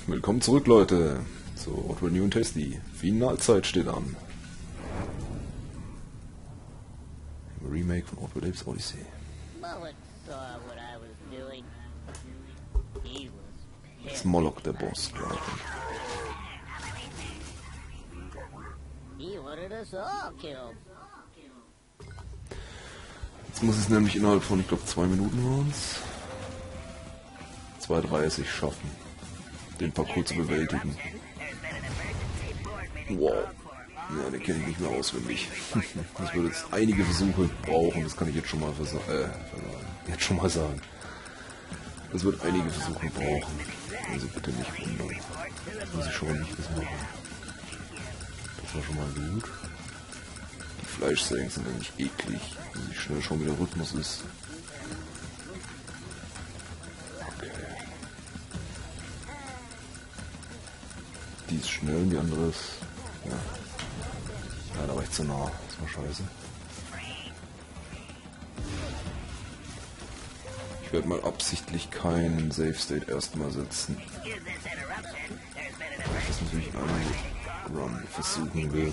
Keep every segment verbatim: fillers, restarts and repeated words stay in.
Willkommen zurück, Leute, zu Oddworld New and Tasty. Finalzeit steht an. Im Remake von Oddworld Apes Odyssey. Das ist Moloch, der Boss, glaube ich. Jetzt muss es nämlich innerhalb von, ich glaube, zwei Minuten waren es. zwei dreißig schaffen, den Parcours zu bewältigen. Wow. Ja, den kenne ich nicht mehr auswendig. Das wird jetzt einige Versuche brauchen, das kann ich jetzt schon mal versa äh, jetzt schon mal sagen. Das wird einige Versuche brauchen. Also bitte nicht wundern. Das muss ich schon mal nicht machen. Das war schon mal gut. Die Fleischsägen sind eigentlich eklig. Muss ich schnell schauen, wie der Rhythmus ist. Die ist schnell und die andere ist... Ja, ja, da war ich zu nah. Das war scheiße. Ich werde mal absichtlich keinen Save State erstmal setzen. Weil ich das natürlich in einem Run versuchen will.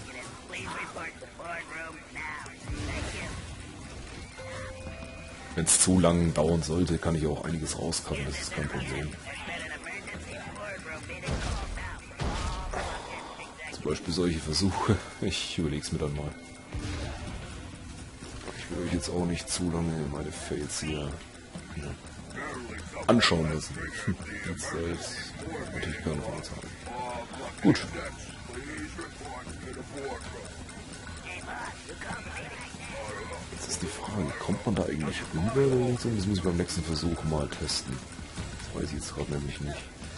Wenn es zu lang dauern sollte, kann ich auch einiges rauskommen. Das ist kein Problem. Zum Beispiel solche Versuche. Ich überlege es mir dann mal. Ich will euch jetzt auch nicht zu lange meine Fails hier ja, anschauen lassen. Jetzt selbst natürlich keine Vorteile. Gut. Jetzt ist die Frage, kommt man da eigentlich rüber? Das muss ich beim nächsten Versuch mal testen. Das weiß ich jetzt gerade nämlich nicht.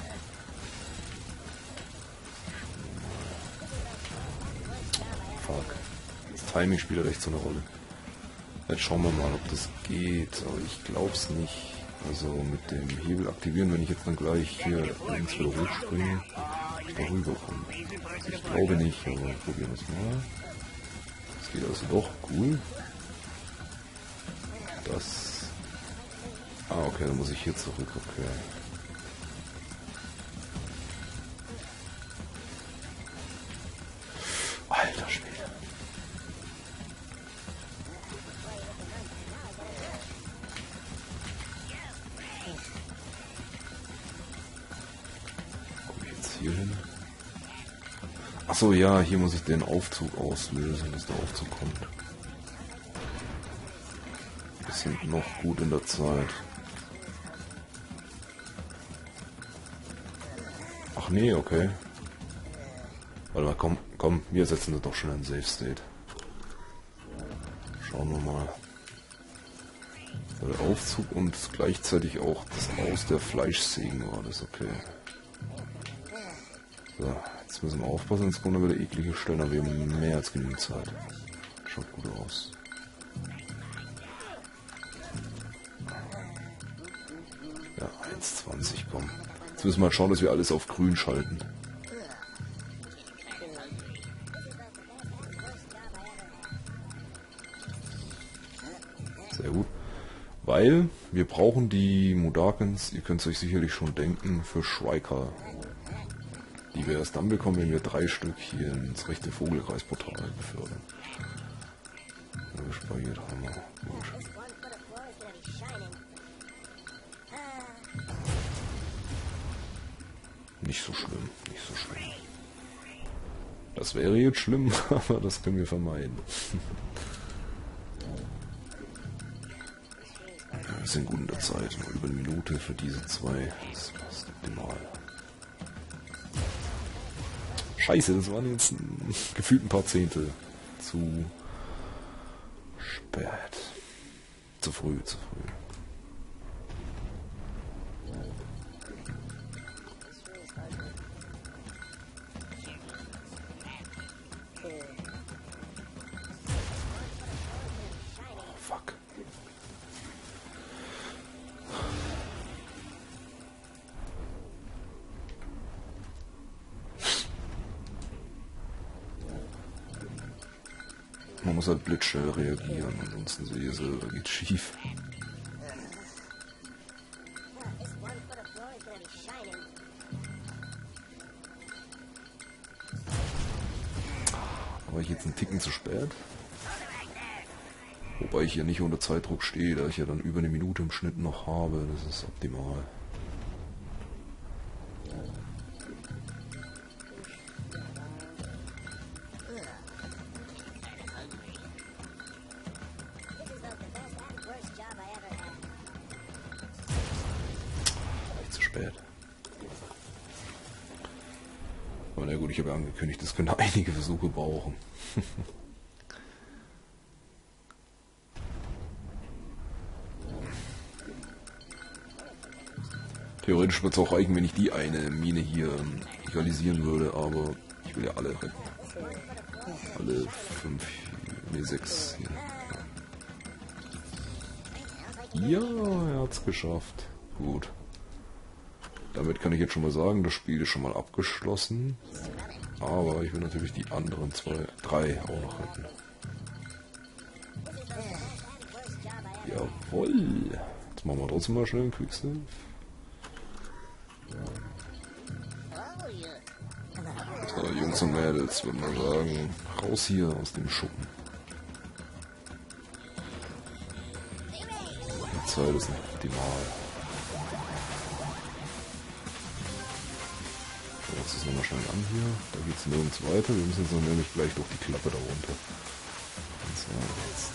Fuck. Das Timing spielt echt so eine Rolle. Jetzt schauen wir mal, ob das geht, aber ich glaube es nicht. Also mit dem Hebel aktivieren, wenn ich jetzt dann gleich hier links wieder hochspringe, ich da rüberkomme. Also ich glaube nicht, aber probieren wir es mal. Das geht also doch, cool. Das... Ah, okay, dann muss ich hier zurück, okay. Alter Schwede. Komme ich jetzt hier hin? Achso, ja, hier muss ich den Aufzug auslösen, dass der Aufzug kommt. Wir sind noch gut in der Zeit. Ach nee, okay. Warte mal, komm, komm, wir setzen das doch schon in Safe State. Schauen wir mal. Der Aufzug und gleichzeitig auch das Aus der Fleischsägen war das, okay. So, jetzt müssen wir aufpassen, sonst kommen da wieder eklige Stellen, aber wir haben mehr als genügend Zeit. Schaut gut aus. Ja, eins zwanzig, komm. Jetzt müssen wir mal schauen, dass wir alles auf grün schalten. Sehr gut. Weil wir brauchen die Mudokons, ihr könnt es euch sicherlich schon denken, für Shrieker. Die wir erst dann bekommen, wenn wir drei Stück hier ins rechte Vogelkreisportal befördern. Ja, gespeichert haben wir. Gut. Nicht so schlimm, nicht so schlimm. Das wäre jetzt schlimm, aber das können wir vermeiden. Wir sind gut in der Zeit, noch über eine Minute für diese zwei. Das ist optimal. Scheiße, das waren jetzt gefühlt ein paar Zehntel. Zu spät. Zu früh, zu früh. Man muss halt blitzschnell reagieren, ansonsten sehe ich so, da geht's schief. war ich jetzt einen Ticken zu spät. Wobei ich hier nicht unter Zeitdruck stehe, da ich ja dann über eine Minute im Schnitt noch habe. Das ist optimal. Zu spät. Aber na gut, ich habe ja angekündigt, das könnte einige Versuche brauchen. Theoretisch wird es auch reichen, wenn ich die eine Mine hier egalisieren würde, aber ich will ja alle retten. Alle fünf, ne sechs hier. Ja, er hat es geschafft. Gut. Damit kann ich jetzt schon mal sagen, das Spiel ist schon mal abgeschlossen. Aber ich will natürlich die anderen zwei, drei auch noch retten. Jawohl. Jetzt machen wir trotzdem mal schnell einen Quicksave. So, Jungs und Mädels, würde man sagen, raus hier aus dem Schuppen. Die Zeit ist nicht optimal. So, jetzt ist nochmal schnell an hier. Da geht es nirgends weiter. Wir müssen jetzt noch nämlich gleich durch die Klappe da runter. Und zwar jetzt.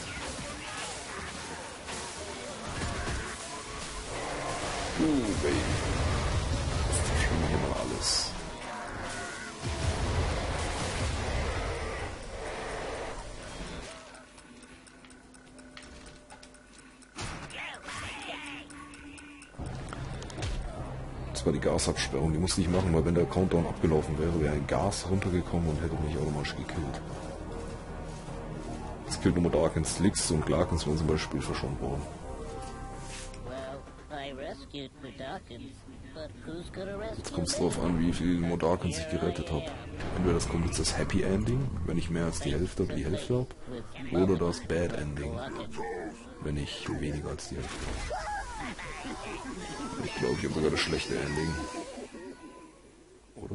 Uh, Baby. Jetzt zerstören wir hier mal alles. Das war die Gasabsperrung, die musste ich machen, weil wenn der Countdown abgelaufen wäre, wäre ein Gas runtergekommen und hätte mich automatisch gekillt. Das killt nur Darkens, Lix und Clarkens wären zum Beispiel verschont worden. Jetzt kommt es darauf an, wie viel Modarkens ich gerettet habe. Entweder das kommt jetzt das Happy Ending, wenn ich mehr als die Hälfte oder die Hälfte habe, oder das Bad Ending, wenn ich weniger als die Hälfte habe. Ich glaube, ich habe sogar das schlechte Ending. Oder?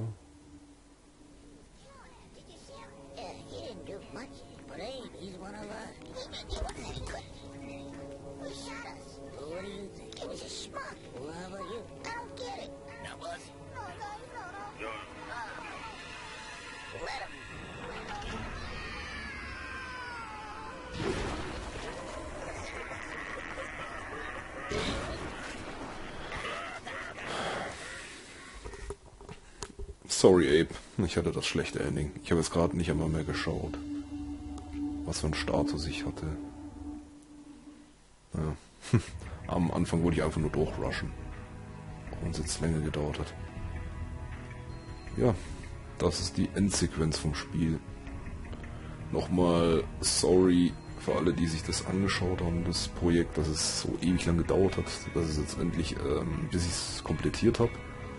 Sorry, Abe. Ich hatte das schlechte Ending. Ich habe jetzt gerade nicht einmal mehr geschaut, was für einen Status ich hatte. Ja. Am Anfang wollte ich einfach nur durchrushen. Auch wenn es jetzt länger gedauert hat. Ja, das ist die Endsequenz vom Spiel. Nochmal sorry für alle, die sich das angeschaut haben, das Projekt, dass es so ewig lang gedauert hat, dass es jetzt endlich, ähm, bis ich es komplettiert habe.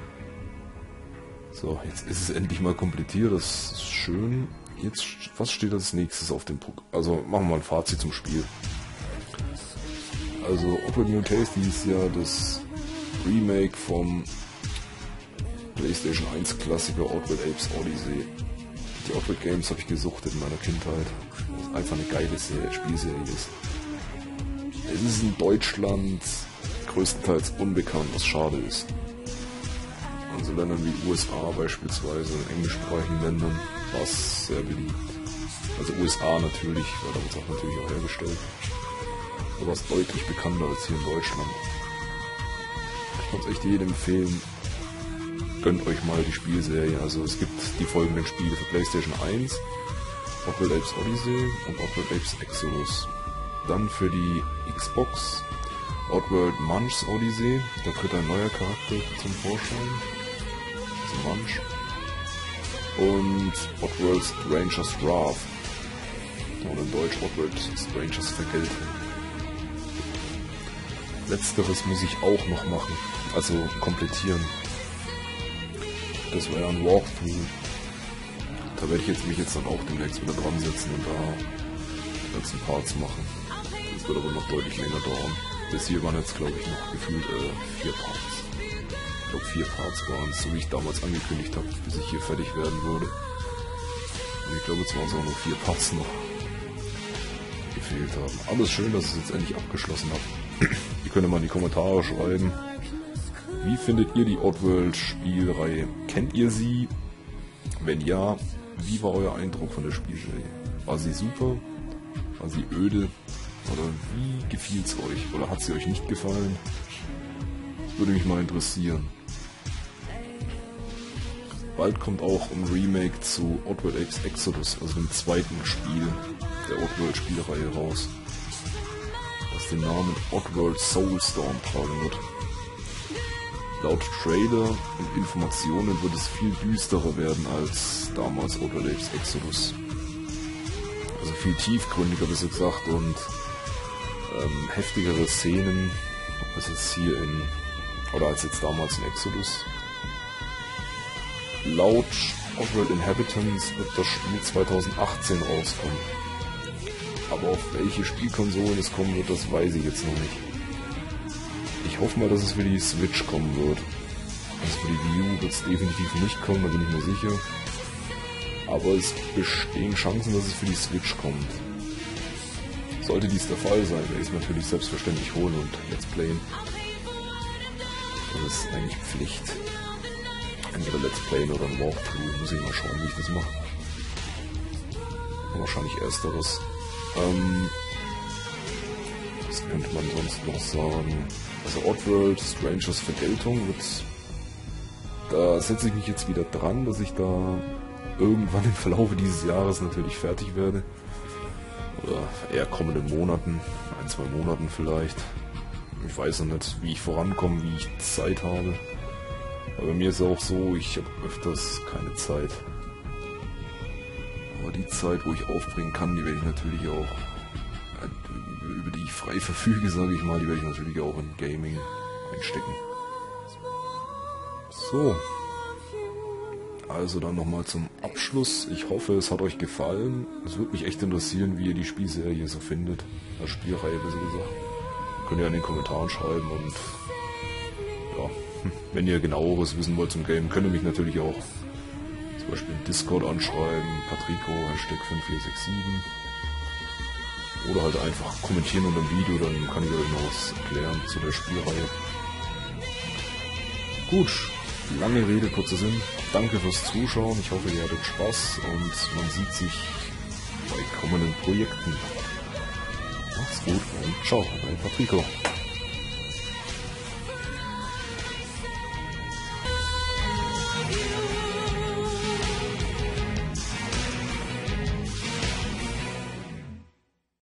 So, jetzt ist es endlich mal komplettiert, das ist schön. Jetzt, was steht als nächstes auf dem Programm? Also, machen wir mal ein Fazit zum Spiel. Also, Oddworld New Tasty ist ja das Remake vom PlayStation eins Klassiker Oddworld Apes Odyssey. Die Oddworld Games habe ich gesuchtet in meiner Kindheit. Das ist einfach eine geile Serie, Spielserie ist. Es ist in Deutschland größtenteils unbekannt, was schade ist. In so Ländern wie U S A beispielsweise, in englischsprachigen Ländern, war es sehr beliebt. Also U S A natürlich, weil da wird es auch natürlich auch hergestellt. Aber es ist deutlich bekannter als hier in Deutschland. Ich kann es echt jedem empfehlen, gönnt euch mal die Spielserie. Also es gibt die folgenden Spiele für PlayStation eins, Oddworld Apes Odyssey und Oddworld Apes Exodus. Dann für die Xbox Oddworld Munch's Odyssey, da tritt ein neuer Charakter zum Vorschein. Munch. Und Oddworld Stranger's Wrath. Oder in Deutsch Oddworld Stranger's Vergeltung. Letzteres muss ich auch noch machen. Also komplettieren. Das war ja ein Walkthrough. Da werde ich jetzt mich jetzt dann auch demnächst wieder dran setzen und da die ganzen Parts machen. Das wird aber noch deutlich länger dauern. Bis hier waren jetzt, glaube ich, noch gefühlt äh, vier Parts. Ich glaube vier Parts waren es, so wie ich damals angekündigt habe, bis ich hier fertig werden würde. Ich glaube, jetzt waren es auch nur vier Parts noch gefehlt haben. Aber es ist schön, dass ich es jetzt endlich abgeschlossen habe. Ihr könnt mal in die Kommentare schreiben, wie findet ihr die Oddworld-Spielreihe? Kennt ihr sie? Wenn ja, wie war euer Eindruck von der Spielserie? War sie super? War sie öde? Oder wie gefiel es euch? Oder hat sie euch nicht gefallen? Würde mich mal interessieren. Bald kommt auch ein Remake zu Oddworld Apes Exodus, also dem zweiten Spiel der Oddworld-Spielreihe raus, das den Namen Oddworld Soulstorm tragen wird. Laut Trailer und Informationen wird es viel düsterer werden als damals Oddworld Apes Exodus. Also viel tiefgründiger, besser gesagt, und ähm, heftigere Szenen, als jetzt hier in, oder als jetzt damals in Exodus. Laut Oddworld Inhabitants wird das Spiel zweitausendachtzehn rauskommen. Aber auf welche Spielkonsolen es kommen wird, das weiß ich jetzt noch nicht. Ich hoffe mal, dass es für die Switch kommen wird. Also für die Wii U wird es definitiv nicht kommen, da bin ich mir sicher. Aber es bestehen Chancen, dass es für die Switch kommt. Sollte dies der Fall sein, werde ich es natürlich selbstverständlich holen und Let's Playen. Das ist eigentlich Pflicht. Entweder Let's Playen oder ein Walkthrough. Muss ich mal schauen, wie ich das mache. Wahrscheinlich ersteres. Ähm, was könnte man sonst noch sagen? Also Oddworld, Strangers Vergeltung wird... Da setze ich mich jetzt wieder dran, dass ich da irgendwann im Verlaufe dieses Jahres natürlich fertig werde. Oder eher kommenden Monaten, ein, zwei Monaten vielleicht. Ich weiß noch nicht, wie ich vorankomme, wie ich Zeit habe. Aber bei mir ist es auch so, ich habe öfters keine Zeit. Aber die Zeit, wo ich aufbringen kann, die werde ich natürlich auch, über die ich frei verfüge, sage ich mal, die werde ich natürlich auch in Gaming einstecken. So. Also dann nochmal zum Abschluss. Ich hoffe, es hat euch gefallen. Es würde mich echt interessieren, wie ihr die Spielserie so findet. Die Spielreihe, besser gesagt. Könnt ihr in den Kommentaren schreiben und ja, wenn ihr genaueres wissen wollt zum Game, könnt ihr mich natürlich auch zum Beispiel im Discord anschreiben, Patrico, Hashtag fünf vier sechs sieben. Oder halt einfach kommentieren unter dem Video, dann kann ich euch noch was erklären zu der Spielreihe. Gut, lange Rede, kurzer Sinn. Danke fürs Zuschauen, ich hoffe ihr hattet Spaß und man sieht sich bei kommenden Projekten. Macht's gut und ciao, euer Patrico.